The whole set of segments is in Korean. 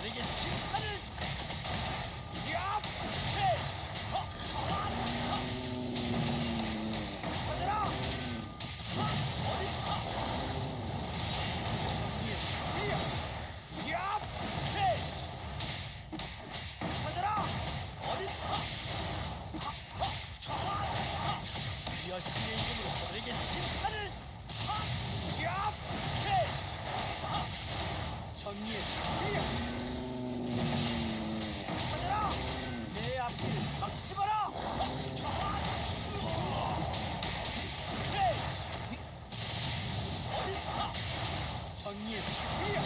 저들에게 심판을 야! 해! 찾아라! 어디 파! 정리의 야! 해! 찾아라! 어디 파! 여신의 이름으로 저들에게 심판을 야! 해! 정리의 찾아라! 내 앞길을 막지 마라! 헤이! 어디 파! 정리의 사슬이야!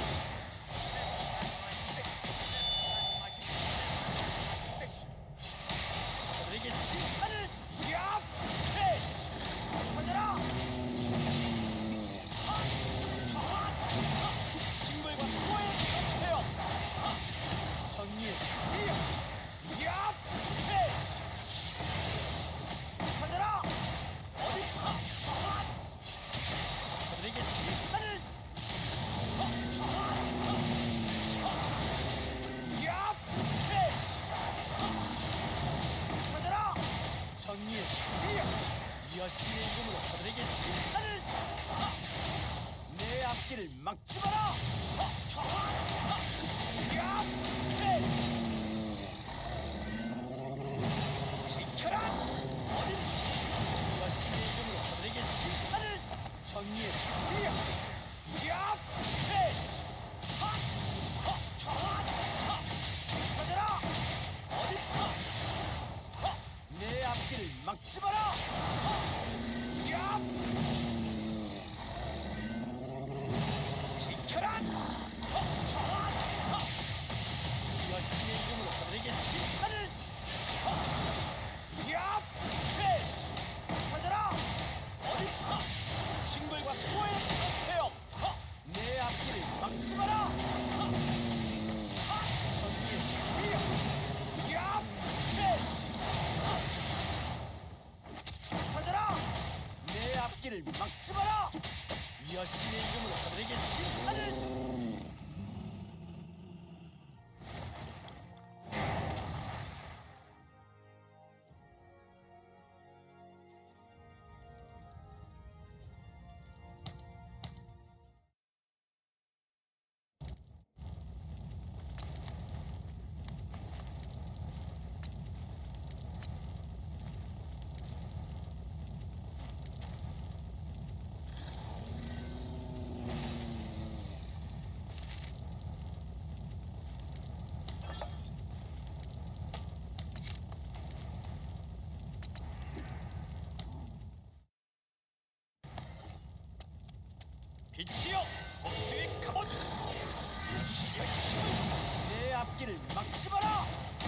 저들에게 심판을 야! 헤이! 찾아라! 징벌과 수호의 상태여! 정리의 사슬이야! 야! 헤이! 찾아라! 어디 파! 저들에게 심판을 야! 헤이! 찾아라! 정리의 사슬이야! 여신의 이름으로 저들에게 심판을 내 앞길을 막지 마라! 야! 헤이! 비켜라! 어디 여신의 이름으로 저들에게 심판을 정리의 사슬이야! 야! 헤이! 찾아라! 어디 내 앞길을 막지 마라! 야! 비켜라! 여신의 이름으로 저들에게 심판을 야! 헤이! 찾아라! 어디 징벌과 수호의 상태여! 내 앞길을 막지 마라! 정리의 사슬이야! 야! 헤이! 찾아라! 내 앞길을 막지 마라! 여신의 이름으로 저들에게 심판을 빛이여! 복수의 갑옷! 내 앞길을 막지 마라!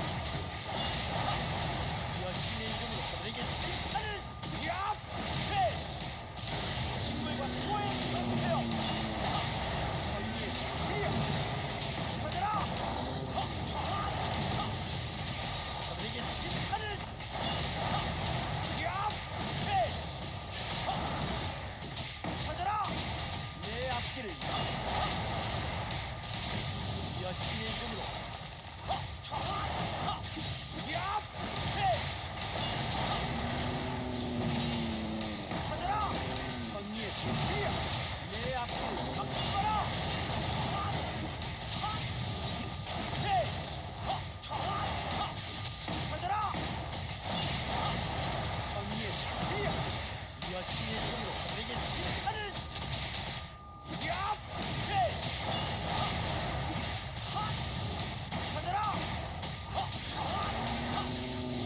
여신의 이름으로 저들에게 심판을 야! 헤이! 징벌과 수호의 상태여! 정리의 사슬이야! 찾아라! 저들에게 심판을 야! 헤이! 찾아라! 내 앞길을 여신의 이름으로 야! 헤이! 찾아라! 정리의 사슬이야! 내 앞길을 막지 마라! 헤이! 찾아라! 정리의 사슬이야! 여신의 이름으로 저들에게 심판을 야! 헤이! 찾아라!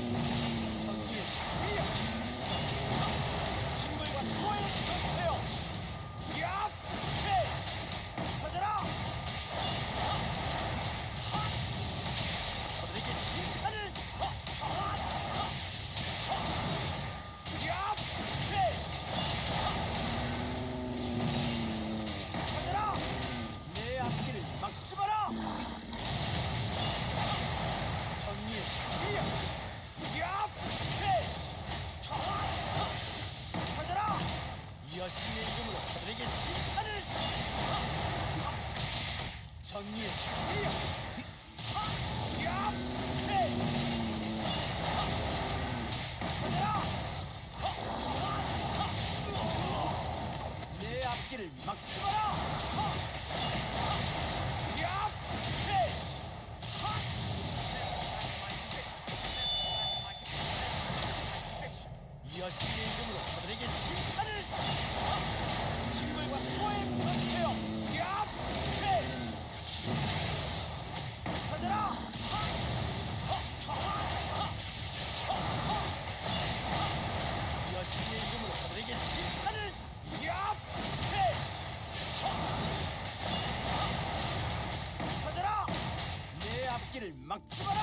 앞길을 막지 마라!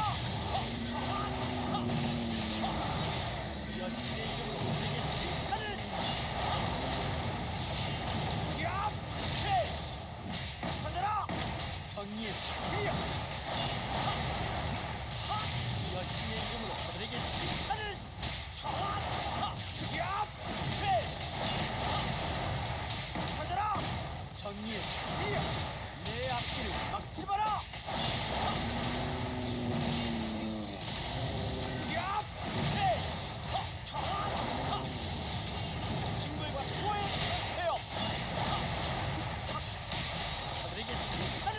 여신의 이름으로 내게 칭찬을! 야! 찾아라! 정의의 시야! 여신의 이름으로 그들에게 칭찬을! 야! 찾아라! 정의의 시야! 내 앞길을 막지 마라! 친구들과 수호의 태엽! 그들에게 칭찬을!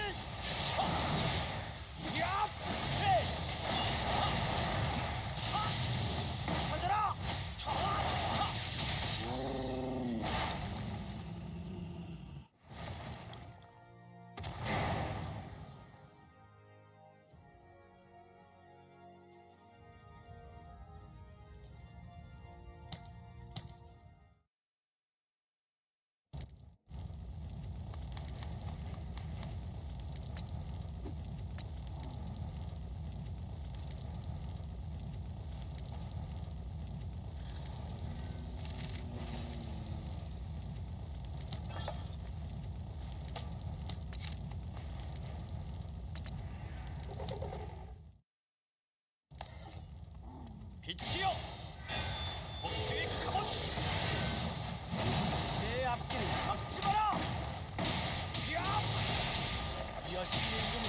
찾아라! 빛이여! 복수의 갑옷! 내 앞길을 막지 마라! 여신의 이름